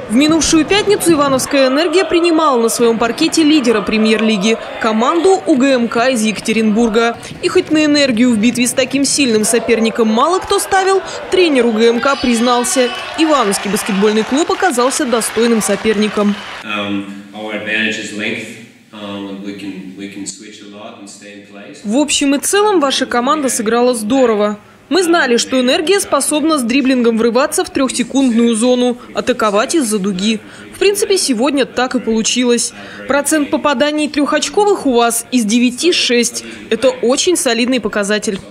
В минувшую пятницу ивановская «Энергия» принимала на своем паркете лидера премьер-лиги – команду УГМК из Екатеринбурга. И хоть на «Энергию» в битве с таким сильным соперником мало кто ставил, тренер УГМК признался – ивановский баскетбольный клуб оказался достойным соперником. В общем и целом ваша команда сыграла здорово. Мы знали, что «Энергия» способна с дриблингом врываться в трехсекундную зону, атаковать из-за дуги. В принципе, сегодня так и получилось. Процент попаданий трехочковых у вас из 9 – 6. Это очень солидный показатель.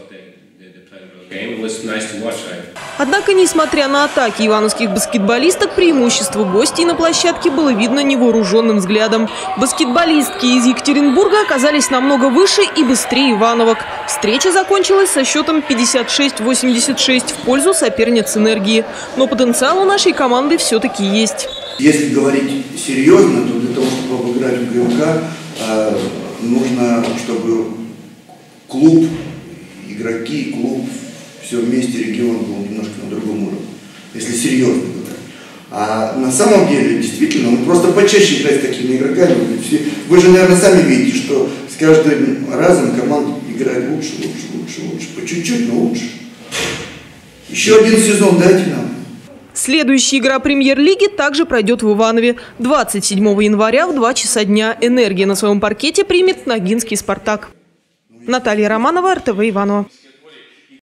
Однако, несмотря на атаки ивановских баскетболисток, преимущество гостей на площадке было видно невооруженным взглядом. Баскетболистки из Екатеринбурга оказались намного выше и быстрее ивановок. Встреча закончилась со счетом 56-86 в пользу соперниц «Энергии». Но потенциал у нашей команды все-таки есть. Если говорить серьезно, то для того, чтобы обыграть УГМК, нужно, чтобы клуб, игроки, клуб, все вместе, регион был немножко на другом уровне, если серьезно говорить. А на самом деле, действительно, мы просто почаще играть с такими игроками. Вы же, наверное, сами видите, что с каждым разом команда играет лучше. По чуть-чуть, но лучше. Еще один сезон дайте нам. Следующая игра премьер-лиги также пройдет в Иванове. 27 января в 2 часа дня «Энергия» на своем паркете примет Ногинский «Спартак». Наталья Романова, РТВ Иваново.